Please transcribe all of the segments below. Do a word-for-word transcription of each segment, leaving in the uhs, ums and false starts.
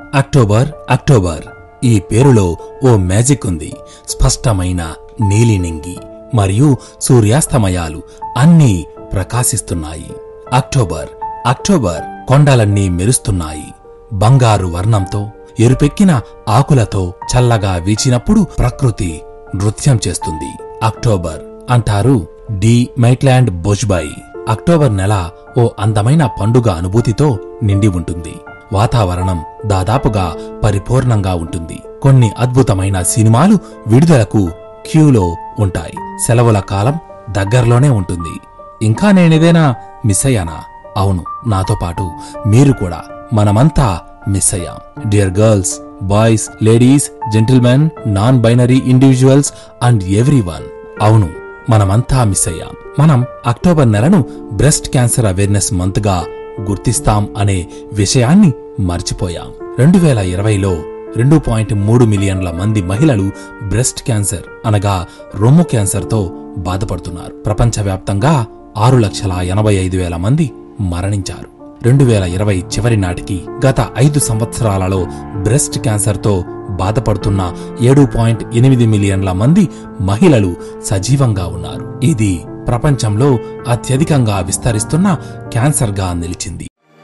October October ఈ పేరులో ఓ magic ఉంది. స్పష్టమైన నీలినింగి మరియు సూర్యాస్తమయాలు అన్నీ ప్రకాశిస్తున్నాయి. అక్టోబర్ అక్టోబర్ కొండలన్నీ మెరుస్తున్నాయి. బంగారు వర్ణంతో ఎరుపెక్కిన ఆకులతో చల్లగా వీచినప్పుడు ప్రకృతి నృత్యం చేస్తుంది. అక్టోబర్ అంటారు డి మైట్లాండ్ బోజ్బాయి. అక్టోబర్ నెల ఓ అందమైన పండుగ అనుభూతితో నిండి ఉంటుంది. వాతావరణం దాదాపుగా పరిపూర్ణంగా ఉంటుంది. కొన్ని అద్భుతమైన సినిమాలు విడుదలకు క్యూలో ఉంటాయి. సెలవుల కాలం దగ్గరలోనే ఉంటుంది. ఇంకా నేనేదైనా మిస్ అయ్యానా? అవును, నాతో పాటు మీరు కూడా. మనమంతా మిస్ అయ్యాం. Dear girls, boys, ladies, gentlemen, non binary individuals and everyone. అవును, మనమంతా మిస్ అయ్యాం. మనం అక్టోబర్ నెలను బ్రెస్ట్ క్యాన్సర్ అవేర్నెస్ మంత్ గా గుర్తిస్తాం అనే విషయాన్ని మర్చిపోయాం. రెండు వేల ఇరవైలో రెండు పాయింట్ మూడు మిలియన్ల మంది మహిళలు బ్రెస్ట్ క్యాన్సర్ అనగా రొమ్ము క్యాన్సర్తో బాధపడుతున్నారు. ప్రపంచవ్యాప్తంగా ఆరు లక్షల ఎనభై ఐదు వేల మంది మరణించారు. రెండు వేల ఇరవై చివరి నాటికి గత ఐదు సంవత్సరాలలో బ్రెస్ట్ క్యాన్సర్తో బాధపడుతున్న ఏడు పాయింట్ ఎనిమిది మిలియన్ల మంది మహిళలు సజీవంగా ఉన్నారు. ఇది ప్రపంచంలో అత్యధికంగా విస్తరిస్తున్న క్యాన్సర్గా నిలిచింది.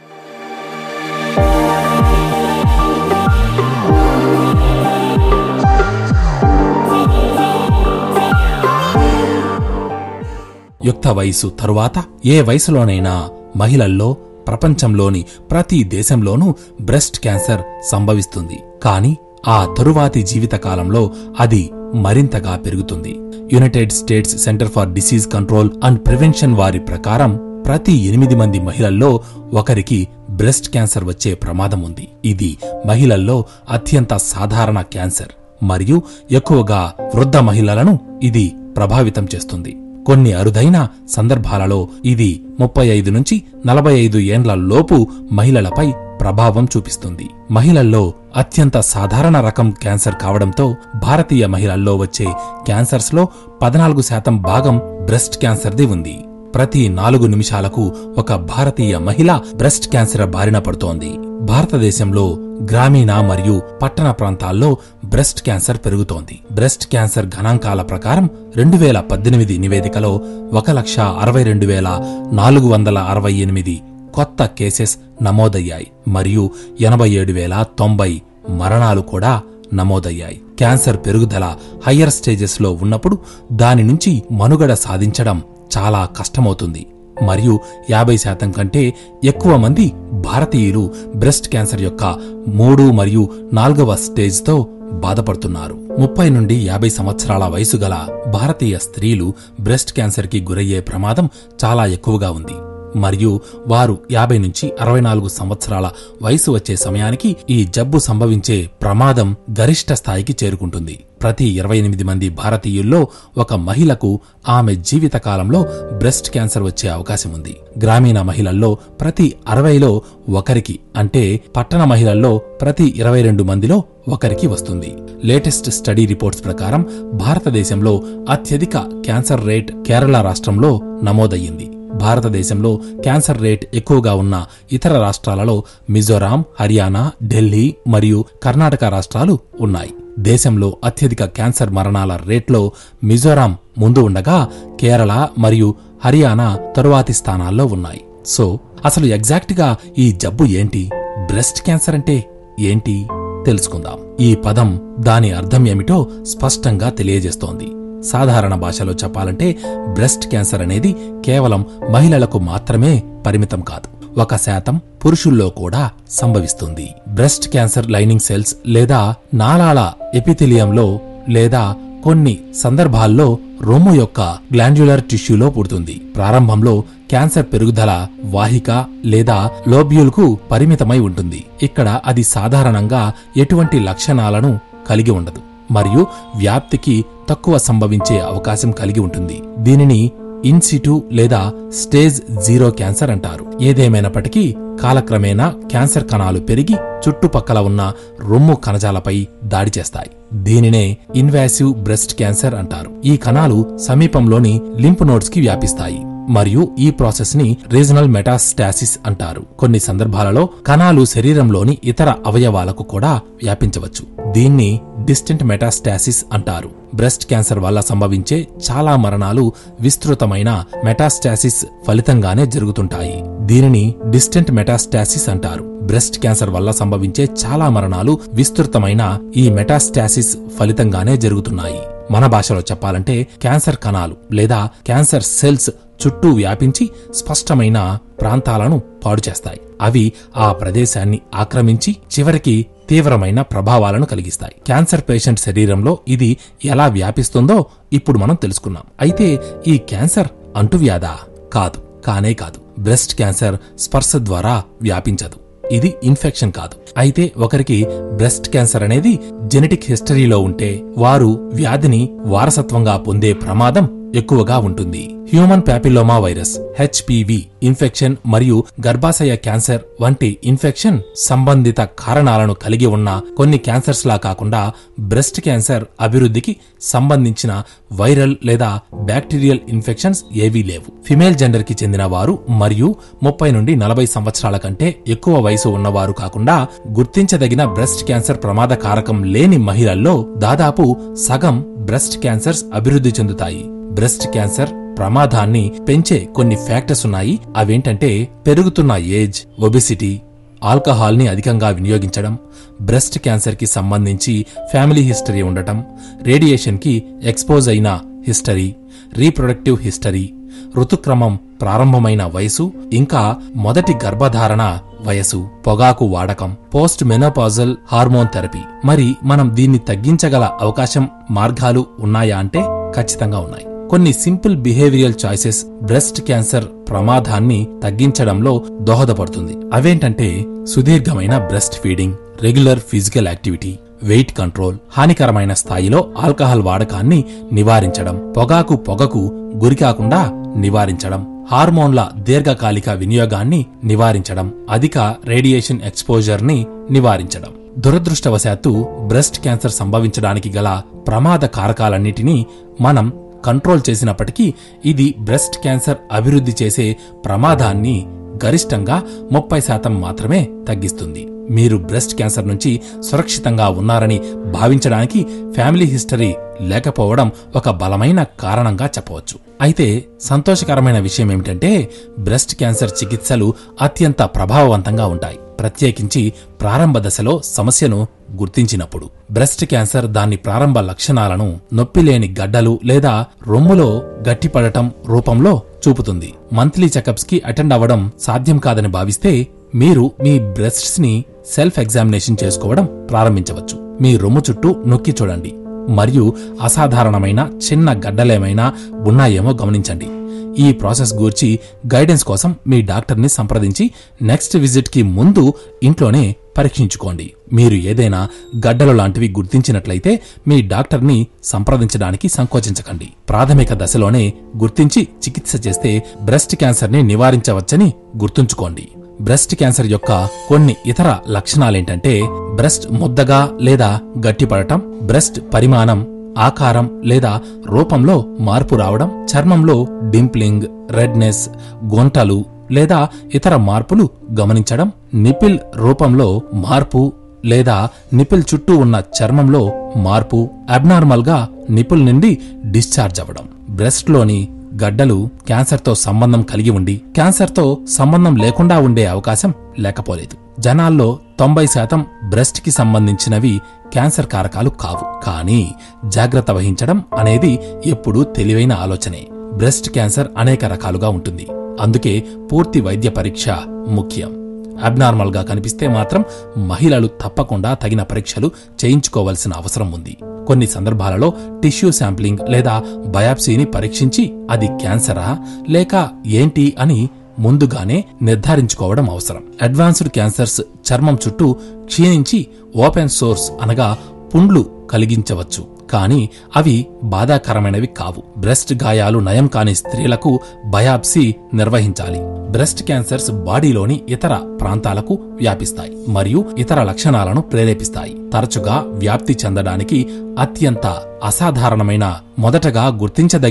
యుక్త వయసు తరువాత ఏ వయసులోనైనా మహిళల్లో ప్రపంచంలోని ప్రతి దేశంలోనూ బ్రెస్ట్ క్యాన్సర్ సంభవిస్తుంది. కానీ ఆ తరువాతి జీవితకాలంలో అది మరింతగా పెరుగుతుంది. United States center for disease control and prevention వారి ప్రకారం ప్రతి ఎనిమిది మంది మహిళల్లో ఒకరికి బ్రెస్ట్ క్యాన్సర్ వచ్చే ప్రమాదం ఉంది. ఇది మహిళల్లో అత్యంత సాధారణ క్యాన్సర్ మరియు ఎక్కువగా వృద్ధ మహిళలను ఇది ప్రభావితం చేస్తుంది. కొన్ని అరుదైన సందర్భాలలో ఇది ముప్పై ఐదు నుంచి నలభై ఐదు ఏండ్ల లోపు మహిళలపై ప్రభావం చూపిస్తుంది. మహిళల్లో అత్యంత సాధారణ రకం క్యాన్సర్ కావడంతో భారతీయ మహిళల్లో వచ్చే క్యాన్సర్స్ లో పద్నాలుగు శాతం భాగం బ్రెస్ట్ క్యాన్సర్ది ఉంది. ప్రతి నాలుగు నిమిషాలకు ఒక భారతీయ మహిళ బ్రెస్ట్ క్యాన్సర్ బారిన పడుతోంది. భారతదేశంలో గ్రామీణ మరియు పట్టణ ప్రాంతాల్లో బ్రెస్ట్ క్యాన్సర్ పెరుగుతోంది. బ్రెస్ట్ క్యాన్సర్ గణాంకాల ప్రకారం రెండు వేల పద్దెనిమిది నివేదికలో ఒక లక్ష అరవై రెండు వేల నాలుగు వందల అరవై ఎనిమిది కొత్త కేసెస్ నమోదయ్యాయి మరియు ఎనభై ఏడు వేల తొంభై మరణాలు కూడా నమోదయ్యాయి. క్యాన్సర్ పెరుగుదల హయ్యర్ స్టేజెస్ లో ఉన్నప్పుడు దాని నుంచి మనుగడ సాధించడం చాలా కష్టమవుతుంది మరియు యాభై శాతం కంటే ఎక్కువ మంది భారతీయులు బ్రెస్ట్ క్యాన్సర్ యొక్క మూడు మరియు నాలుగవ స్టేజ్తో బాధపడుతున్నారు. ముప్పై నుండి యాభై సంవత్సరాల వయసు గల భారతీయ స్త్రీలు బ్రెస్ట్ క్యాన్సర్కి గురయ్యే ప్రమాదం చాలా ఎక్కువగా ఉంది మరియు వారు యాభై నుంచి అరవై నాలుగు సంవత్సరాల వయసు వచ్చే సమయానికి ఈ జబ్బు సంభవించే ప్రమాదం గరిష్ట స్థాయికి చేరుకుంటుంది. ప్రతి ఇరవై ఎనిమిది మంది భారతీయుల్లో ఒక మహిళకు ఆమె జీవితకాలంలో బ్రెస్ట్ క్యాన్సర్ వచ్చే అవకాశం ఉంది. గ్రామీణ మహిళల్లో ప్రతి అరవైలో ఒకరికి, అంటే పట్టణ మహిళల్లో ప్రతి ఇరవై రెండు మందిలో ఒకరికి వస్తుంది. లేటెస్ట్ స్టడీ రిపోర్ట్స్ ప్రకారం భారతదేశంలో అత్యధిక క్యాన్సర్ రేట్ కేరళ రాష్ట్రంలో నమోదయ్యింది. భారతదేశంలో క్యాన్సర్ రేట్ ఎక్కువగా ఉన్న ఇతర రాష్ట్రాలలో మిజోరాం, హర్యానా, ఢిల్లీ మరియు కర్ణాటక రాష్ట్రాలు ఉన్నాయి. దేశంలో అత్యధిక క్యాన్సర్ మరణాల రేట్లో మిజోరాం ముందు ఉండగా కేరళ మరియు హర్యానా తరువాతి స్థానాల్లో ఉన్నాయి. సో అసలు ఎగ్జాక్ట్ గా ఈ జబ్బు ఏంటి? బ్రెస్ట్ క్యాన్సర్ అంటే ఏంటి తెలుసుకుందాం. ఈ పదం దాని అర్థం ఏమిటో స్పష్టంగా తెలియజేస్తోంది. సాధారణ భాషలో చెప్పాలంటే బ్రెస్ట్ క్యాన్సర్ అనేది కేవలం మహిళలకు మాత్రమే పరిమితం కాదు. ఒక శాతం పురుషుల్లో కూడా సంభవిస్తుంది. బ్రెస్ట్ క్యాన్సర్ లైనింగ్ సెల్స్ లేదా నాళాల ఎపిథెలియంలో లేదా కొన్ని సందర్భాల్లో రొమ్ము యొక్క గ్లాండ్యులర్ టిష్యూలో పుడుతుంది. ప్రారంభంలో క్యాన్సర్ పెరుగుదల వాహిక లేదా లోబ్యూల్కు పరిమితమై ఉంటుంది. ఇక్కడ అది సాధారణంగా ఎటువంటి లక్షణాలను కలిగి ఉండదు మరియు వ్యాప్తికి తక్కువ సంభవించే అవకాశం కలిగి ఉంటుంది. దీనిని ఇన్సిటు లేదా స్టేజ్ జీరో క్యాన్సర్ అంటారు. ఏదేమైనప్పటికీ కాలక్రమేణా క్యాన్సర్ కణాలు పెరిగి చుట్టుపక్కల ఉన్న రొమ్ము కణజాలపై దాడి చేస్తాయి. దీనినే ఇన్వాసివ్ బ్రెస్ట్ క్యాన్సర్ అంటారు. ఈ కణాలు సమీపంలోని లింఫ్ నోడ్స్ కి వ్యాపిస్తాయి మరియు ఈ ప్రాసెస్ ని రీజనల్ మెటాస్టాసిస్ అంటారు. కొన్ని సందర్భాలలో కణాలు శరీరంలోని ఇతర అవయవాలకు కూడా వ్యాపించవచ్చు. దీన్ని డిస్టెంట్ మెటాస్టాసిస్ అంటారు. బ్రెస్ట్ క్యాన్సర్ వల్ల సంభవించే చాలా మరణాలు విస్తృతమైన మెటాస్టాసిస్ ఫలితంగానే జరుగుతుంటాయి. దీనిని డిస్టెంట్ మెటాస్టాసిస్ అంటారు. బ్రెస్ట్ క్యాన్సర్ వల్ల సంభవించే చాలా మరణాలు విస్తృతమైన ఈ మెటాస్టాసిస్ ఫలితంగానే జరుగుతున్నాయి. మన భాషలో చెప్పాలంటే క్యాన్సర్ కణాలు లేదా క్యాన్సర్ సెల్స్ చుట్టూ వ్యాపించి స్పష్టమైన ప్రాంతాలను పాడు చేస్తాయి. అవి ఆ ప్రదేశాన్ని ఆక్రమించి చివరికి తీవ్రమైన ప్రభావాలను కలిగిస్తాయి. క్యాన్సర్ పేషెంట్ శరీరంలో ఇది ఎలా వ్యాపిస్తుందో ఇప్పుడు మనం తెలుసుకున్నాం. అయితే ఈ క్యాన్సర్ అంటువ్యాధా? కాదు, కానే కాదు. బ్రెస్ట్ క్యాన్సర్ స్పర్శ ద్వారా వ్యాపించదు. ఇది ఇన్ఫెక్షన్ కాదు. అయితే ఒకరికి బ్రెస్ట్ క్యాన్సర్ అనేది జెనెటిక్ హిస్టరీలో ఉంటే వారు వ్యాధిని వారసత్వంగా పొందే ప్రమాదం ఎక్కువగా ఉంటుంది. Human papilloma virus HPV infection మరియు గర్భాశయ క్యాన్సర్ వంటి ఇన్ఫెక్షన్ సంబంధిత కారణాలను కలిగి ఉన్న కొన్ని క్యాన్సర్స్ లా కాకుండా బ్రెస్ట్ క్యాన్సర్ అభివృద్ధికి సంబంధించిన వైరల్ లేదా బ్యాక్టీరియల్ ఇన్ఫెక్షన్స్ ఏవీ లేవు. ఫిమేల్ జెండర్ కి చెందిన వారు మరియు ముప్పై నుండి నలభై సంవత్సరాల కంటే ఎక్కువ వయసు ఉన్నవారు కాకుండా గుర్తించదగిన బ్రెస్ట్ క్యాన్సర్ ప్రమాద కారకం లేని మహిళల్లో దాదాపు సగం బ్రెస్ట్ క్యాన్సర్స్ అభివృద్ధి చెందుతాయి. బ్రెస్ట్ క్యాన్సర్ ప్రమాదాన్ని పెంచే కొన్ని ఫ్యాక్టర్స్ ఉన్నాయి. అవేంటంటే పెరుగుతున్న ఏజ్, ఒబెసిటీ, ఆల్కహాల్ ని అధికంగా వినియోగించడం, బ్రెస్ట్ క్యాన్సర్ కి సంబంధించి ఫ్యామిలీ హిస్టరీ ఉండటం, రేడియేషన్ కి ఎక్స్పోజ్ అయిన హిస్టరీ, రీప్రొడక్టివ్ హిస్టరీ, ఋతుక్రమం ప్రారంభమైన వయసు, ఇంకా మొదటి గర్భధారణ వయసు, పొగాకు వాడకం, పోస్ట్ మెనోపాజల్ హార్మోన్ థెరపీ. మరి మనం దీన్ని తగ్గించగల అవకాశం, మార్గాలు ఉన్నాయా అంటే ఖచ్చితంగా ఉన్నాయి. కొన్ని simple behavioural choices breast cancer ప్రమాదాన్ని తగ్గించడంలో దోహదపడుతుంది. అవేంటంటే సుదీర్ఘమైన breast feeding, regular physical activity, weight control, హానికరమైన స్థాయిలో ఆల్కహాల్ వాడకాన్ని నివారించడం, పొగాకు పొగకు గురికాకుండా నివారించడం, హార్మోన్ల దీర్ఘకాలిక వినియోగాన్ని నివారించడం, అధిక రేడియేషన్ ఎక్స్పోజర్ ని నివారించడం. దురదృష్టవశాత్తు బ్రెస్ట్ క్యాన్సర్ సంభవించడానికి గల ప్రమాద కారకాలన్నిటినీ మనం కంట్రోల్ చేసినప్పటికీ ఇది బ్రెస్ట్ క్యాన్సర్ అభివృద్ధి చేసే ప్రమాదాన్ని గరిష్టంగా ముప్పై శాతం మాత్రమే తగ్గిస్తుంది. మీరు బ్రెస్ట్ క్యాన్సర్ నుంచి సురక్షితంగా ఉన్నారని భావించడానికి ఫ్యామిలీ హిస్టరీ లేకపోవడం ఒక బలమైన కారణంగా చెప్పవచ్చు. అయితే సంతోషకరమైన విషయం ఏమిటంటే బ్రెస్ట్ క్యాన్సర్ చికిత్సలు అత్యంత ప్రభావవంతంగా ఉంటాయి. ప్రత్యేకించి ప్రారంభ దశలో సమస్యను గుర్తించినప్పుడు. బ్రెస్ట్ క్యాన్సర్ దాని ప్రారంభ లక్షణాలను నొప్పిలేని గడ్డలు లేదా రొమ్ములో గట్టిపడటం రూపంలో చూపుతుంది. మంత్లీ చెకప్స్ కి అటెండ్ అవ్వడం సాధ్యం కాదని భావిస్తే మీరు మీ బ్రెస్ట్స్ ని సెల్ఫ్ ఎగ్జామినేషన్ చేసుకోవడం ప్రారంభించవచ్చు. మీ రొమ్ము చుట్టూ నొక్కి చూడండి మరియు అసాధారణమైన చిన్న గడ్డలేమైనా ఉన్నాయేమో గమనించండి. ఈ ప్రాసెస్ గూర్చి గైడెన్స్ కోసం మీ డాక్టర్ని సంప్రదించి నెక్స్ట్ విజిట్ కి ముందు ఇంట్లోనే పరీక్షించుకోండి. మీరు ఏదైనా గడ్డలు లాంటివి గుర్తించినట్లయితే మీ డాక్టర్ని సంప్రదించడానికి సంకోచించకండి. ప్రాథమిక దశలోనే గుర్తించి చికిత్స చేస్తే బ్రెస్ట్ క్యాన్సర్ ని నివారించవచ్చని గుర్తుంచుకోండి. బ్రెస్ట్ క్యాన్సర్ యొక్క కొన్ని ఇతర లక్షణాలేంటంటే బ్రెస్ట్ ముద్దగా లేదా గట్టిపడటం, బ్రెస్ట్ పరిమాణం, ఆకారం లేదా రూపంలో మార్పు రావడం, చర్మంలో డింప్లింగ్, రెడ్నెస్, గుంటలు లేదా ఇతర మార్పులు గమనించడం, నిపిల్ రూపంలో మార్పు లేదా నిపిల్ చుట్టూ ఉన్న చర్మంలో మార్పు, అబ్నార్మల్ గా నిపుల్ నుండి డిశ్చార్జ్ అవ్వడం. బ్రెస్ట్ లోని గడ్డలు క్యాన్సర్తో సంబంధం కలిగి ఉండి క్యాన్సర్తో సంబంధం లేకుండా ఉండే అవకాశం లేకపోలేదు. జనాల్లో తొంభై శాతం బ్రెస్ట్ కి సంబంధించినవి క్యాన్సర్ కారకాలు కావు. కానీ జాగ్రత్త వహించడం అనేది ఎప్పుడూ తెలివైన ఆలోచనే. బ్రెస్ట్ క్యాన్సర్ అనేక రకాలుగా ఉంటుంది. అందుకే పూర్తి వైద్య పరీక్ష ముఖ్యం. అబ్నార్మల్ గా కనిపిస్తే మాత్రం మహిళలు తప్పకుండా తగిన పరీక్షలు చేయించుకోవాల్సిన అవసరం ఉంది. కొన్ని సందర్భాలలో టిష్యూ శాంప్లింగ్ లేదా బయాప్సీని పరీక్షించి అది క్యాన్సరా లేక ఏంటి అని ముందుగానే నిర్ధారించుకోవడం అవసరం. అడ్వాన్స్డ్ క్యాన్సర్స్ చర్మం చుట్టూ క్షీణించి ఓపెన్ సోర్స్ అనగా పుండ్లు కలిగించవచ్చు, కానీ అవి బాధాకరమైనవి కావు. బ్రెస్ట్ గాయాలు నయం కాని స్త్రీలకు బయాప్సీ నిర్వహించాలి. బ్రెస్ట్ క్యాన్సర్స్ బాడీలోని ఇతర ప్రాంతాలకు వ్యాపిస్తాయి మరియు ఇతర లక్షణాలను ప్రేరేపిస్తాయి. తరచుగా వ్యాప్తి చెందడానికి అత్యంత అసాధారణమైన, మొదటగా గుర్తించదగిన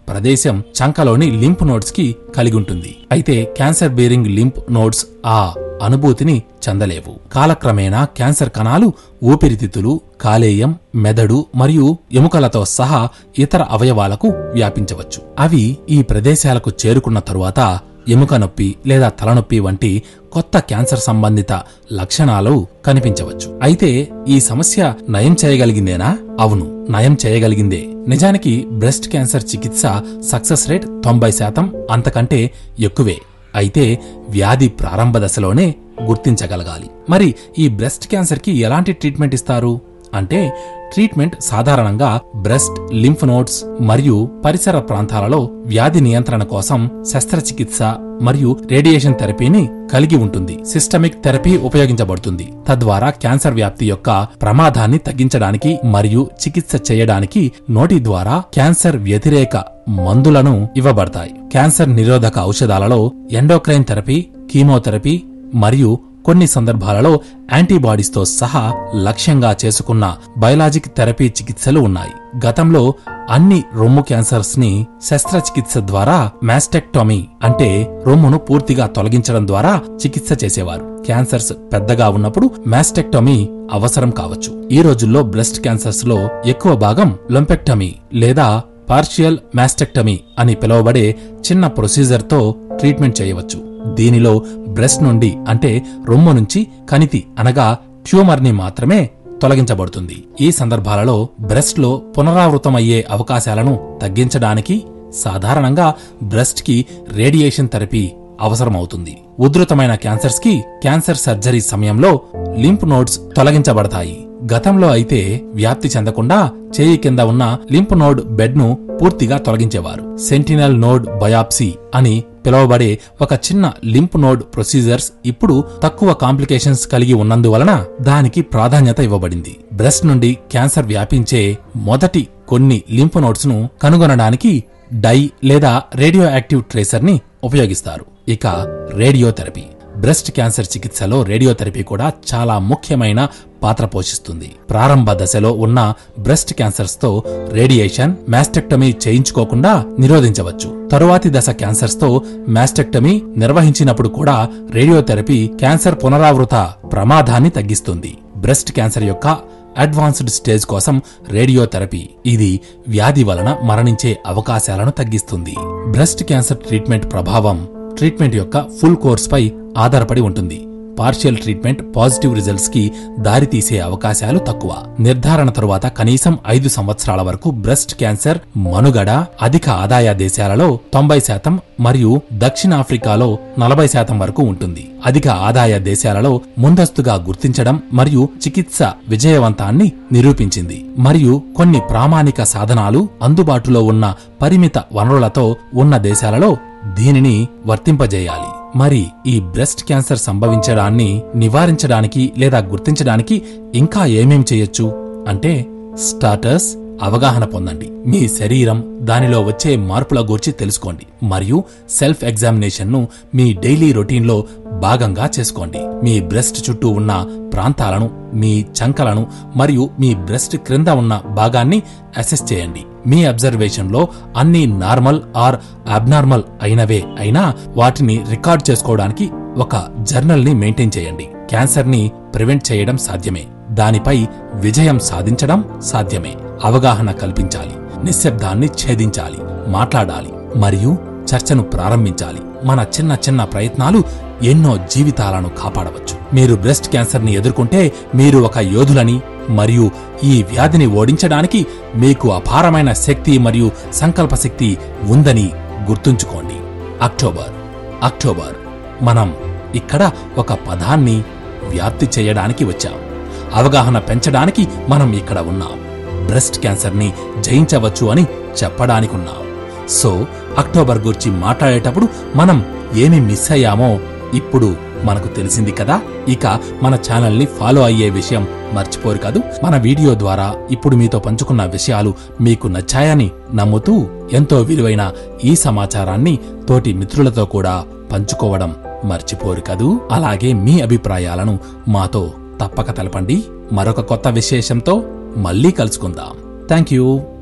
ప్రదేశం చంకలోని లింఫ్ నోడ్స్ కి కలిగి ఉంటుంది. అయితే క్యాన్సర్ బేరింగ్ లింఫ్ నోడ్స్ ఆ అనుభూతిని చెందలేవు. కాలక్రమేణా క్యాన్సర్ కణాలు ఊపిరితిత్తులు, కాలేయం, మెదడు మరియు ఎముకలతో సహా ఇతర అవయవాలకు వ్యాపించవచ్చు. అవి ఈ ప్రదేశాలకు చేరుకున్న తరువాత ఎముక నొప్పి లేదా తలనొప్పి వంటి కొత్త క్యాన్సర్ సంబంధిత లక్షణాలు కనిపించవచ్చు. అయితే ఈ సమస్య నయం చేయగలిగిందేనా? అవును, నయం చేయగలిగిందే. నిజానికి బ్రెస్ట్ క్యాన్సర్ చికిత్స సక్సెస్ రేట్ తొంభై శాతం అంతకంటే ఎక్కువే. అయితే వ్యాధి ప్రారంభ దశలోనే గుర్తించగలగాలి. మరి ఈ బ్రెస్ట్ క్యాన్సర్ కి ఎలాంటి ట్రీట్మెంట్ ఇస్తారు అంటే, ట్రీట్మెంట్ సాధారణంగా బ్రెస్ట్, లింఫ్ నోడ్స్ మరియు పరిసర ప్రాంతాలలో వ్యాధి నియంత్రణ కోసం శస్త్రచికిత్స మరియు రేడియేషన్ థెరపీని కలిగి ఉంటుంది. సిస్టమిక్ థెరపీ ఉపయోగించబడుతుంది. తద్వారా క్యాన్సర్ వ్యాప్తి యొక్క ప్రమాదాన్ని తగ్గించడానికి మరియు చికిత్స చేయడానికి నోటి ద్వారా క్యాన్సర్ వ్యతిరేక మందులను ఇవ్వబడతాయి. క్యాన్సర్ నిరోధక ఔషధాలలో ఎండోక్రైన్ థెరపీ, కీమోథెరపీ మరియు కొన్ని సందర్భాలలో యాంటీబాడీస్తో సహా లక్ష్యంగా చేసుకున్న బయలాజిక్ థెరపీ చికిత్సలు ఉన్నాయి. గతంలో అన్ని రొమ్ము క్యాన్సర్స్ ని శస్త్రచికిత్స ద్వారా మాస్టెక్టోమీ అంటే రొమ్మును పూర్తిగా తొలగించడం ద్వారా చికిత్స చేసేవారు. క్యాన్సర్స్ పెద్దగా ఉన్నప్పుడు మాస్టెక్టోమీ అవసరం కావచ్చు. ఈ రోజుల్లో బ్రెస్ట్ క్యాన్సర్స్ లో ఎక్కువ భాగం లొంపెక్టమీ లేదా పార్షియల్ మాస్టెక్టమీ అని పిలువబడే చిన్న ప్రొసీజర్తో ట్రీట్మెంట్ చేయవచ్చు. దీనిలో బ్రెస్ట్ నుండి అంటే రొమ్ము నుంచి కణితి అనగా ట్యూమర్ ని మాత్రమే తొలగించబడుతుంది. ఈ సందర్భాలలో బ్రెస్ట్ లో పునరావృతమయ్యే అవకాశాలను తగ్గించడానికి సాధారణంగా బ్రెస్ట్ కి రేడియేషన్ థెరపీ అవసరమవుతుంది. ఉధృతమైన క్యాన్సర్స్ కి క్యాన్సర్ సర్జరీ సమయంలో లింఫ్ నోడ్స్ తొలగించబడతాయి. గతంలో అయితే వ్యాప్తి చెందకుండా చేయి కింద ఉన్న లింఫ్ నోడ్ బెడ్ ను పూర్తిగా తొలగించేవారు. సెంటినల్ నోడ్ బయాప్సీ అని పిలువబడే ఒక చిన్న లింఫ్ నోడ్ ప్రొసీజర్స్ ఇప్పుడు తక్కువ కాంప్లికేషన్స్ కలిగి ఉన్నందువలన దానికి ప్రాధాన్యత ఇవ్వబడింది. బ్రెస్ట్ నుండి క్యాన్సర్ వ్యాపించే మొదటి కొన్ని లింఫ్ నోడ్స్ ను కనుగొనడానికి డై లేదా రేడియో యాక్టివ్ ట్రేసర్ ని ఉపయోగిస్తారు. ఇక రేడియోథెరపీ. బ్రెస్ట్ క్యాన్సర్ చికిత్సలో రేడియోథెరపీ కూడా చాలా ముఖ్యమైన పాత్ర పోషిస్తుంది. ప్రారంభ దశలో ఉన్న బ్రెస్ట్ క్యాన్సర్స్ తో రేడియేషన్, మాస్టెక్టమీ చేయించుకోకుండా నిరోధించవచ్చు. తరువాతి దశ క్యాన్సర్స్ తో మాస్టెక్టమీ నిర్వహించినప్పుడు కూడా రేడియోథెరపీ క్యాన్సర్ పునరావృత ప్రమాదాన్ని తగ్గిస్తుంది. బ్రెస్ట్ క్యాన్సర్ యొక్క అడ్వాన్స్డ్ స్టేజ్ కోసం రేడియోథెరపీ ఇది వ్యాధి వలన మరణించే అవకాశాలను తగ్గిస్తుంది. బ్రెస్ట్ క్యాన్సర్ ట్రీట్మెంట్ ప్రభావం ట్రీట్మెంట్ యొక్క ఫుల్ కోర్స్ పై ఆధారపడి ఉంటుంది. పార్షియల్ ట్రీట్మెంట్ పాజిటివ్ రిజల్ట్స్ కి దారితీసే అవకాశాలు తక్కువ. నిర్ధారణ తరువాత కనీసం ఐదు సంవత్సరాల వరకు బ్రెస్ట్ క్యాన్సర్ మనుగడ అధిక ఆదాయ దేశాలలో తొంభై శాతం మరియు దక్షిణాఫ్రికాలో నలభై శాతం వరకు ఉంటుంది. అధిక ఆదాయ దేశాలలో ముందస్తుగా గుర్తించడం మరియు చికిత్స విజయవంతాన్ని నిరూపించింది మరియు కొన్ని ప్రామాణిక సాధనాలు అందుబాటులో ఉన్న పరిమిత వనరులతో ఉన్న దేశాలలో దీనిని వర్తింపజేయాలి. మరి ఈ బ్రెస్ట్ క్యాన్సర్ సంభవించడాన్ని నివారించడానికి లేదా గుర్తించడానికి ఇంకా ఏమేం చేయొచ్చు అంటే, స్టార్టర్స్ అవగాహన పొందండి. మీ శరీరం, దానిలో వచ్చే మార్పుల గూర్చి తెలుసుకోండి మరియు సెల్ఫ్ ఎగ్జామినేషన్ ను మీ డైలీ రొటీన్లో భాగంగా చేసుకోండి. మీ బ్రెస్ట్ చుట్టూ ఉన్న ప్రాంతాలను, మీ చంకలను మరియు మీ బ్రెస్ట్ క్రింద ఉన్న భాగాన్ని అసెస్ చేయండి. మీ అబ్జర్వేషన్ లో అన్ని నార్మల్ ఆర్ అబ్నార్మల్ అయినవే అయినా వాటిని రికార్డ్ చేసుకోవడానికి ఒక జర్నల్ ని మెయింటైన్ చేయండి. క్యాన్సర్ ని ప్రివెంట్ చేయడం సాధ్యమే, దానిపై విజయం సాధించడం సాధ్యమే. అవగాహన కల్పించాలి, నిశ్శబ్దాన్ని ఛేదించాలి, మాట్లాడాలి మరియు చర్చను ప్రారంభించాలి. మన చిన్న చిన్న ప్రయత్నాలు ఎన్నో జీవితాలను కాపాడవచ్చు. మీరు బ్రెస్ట్ క్యాన్సర్ ని ఎదుర్కొంటే మీరు ఒక యోధులని మరియు ఈ వ్యాధిని ఓడించడానికి మీకు అపారమైన శక్తి మరియు సంకల్ప శక్తి ఉందని గుర్తుంచుకోండి. అక్టోబర్ అక్టోబర్ మనం ఇక్కడ ఒక పదాన్ని వ్యాప్తి చేయడానికి వచ్చాం. అవగాహన పెంచడానికి మనం ఇక్కడ ఉన్నాం. బ్రెస్ట్ క్యాన్సర్ ని జయించవచ్చు అని చెప్పడానికున్నాం. సో అక్టోబర్ గురించి మాట్లాడేటప్పుడు మనం ఏమి మిస్ అయ్యామో ఇప్పుడు మనకు తెలిసింది కదా. ఇక మన ఛానల్ ని ఫాలో అయ్యే విషయం మర్చిపోరు కదూ. మన వీడియో ద్వారా ఇప్పుడు మీతో పంచుకున్న విషయాలు మీకు నచ్చాయని నమ్ముతూ ఎంతో విలువైన ఈ సమాచారాన్ని తోటి మిత్రులతో కూడా పంచుకోవడం మర్చిపోరు కదూ. అలాగే మీ అభిప్రాయాలను మాతో తప్పక తెలపండి. మరొక కొత్త విశేషంతో మళ్ళీ కలుసుకుందాం. Thank you.